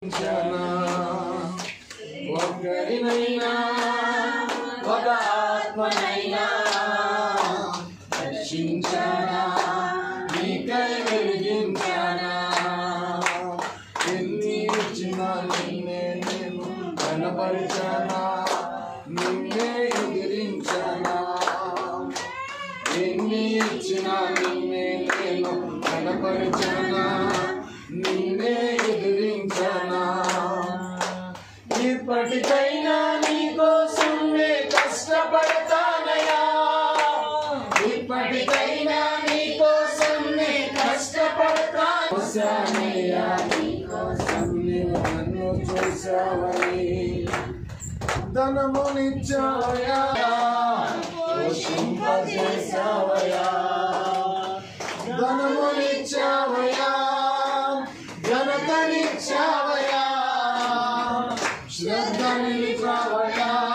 ఒక్కరినైనా ఒక ఆత్మనైనా రక్షించానా నీకై వెలిగించానా ఎన్ని ఇచ్చినా నిన్నే నేను కనపరిచానా నిన్నే ఎదిరించానా ఎన్ని ఇచ్చినా నిన్నే నేను కనపరిచానా నిన్నే ఎదిరించానా ఇప్పటికైనా నీకోసం నే కష్టపడతానయ్యా ఇప్పటికైనా నీకోసం నే కష్టపడతానయ్యా నీకోసం నీవు నన్ను చూసావని ధనమునిచ్చావయ్యా పోషింపజేసావయ్యా ధనమునిచ్చావయ్యా ఘనతనిచ్చావయ్యా శ్రద్ధనిచ్చావయ్యా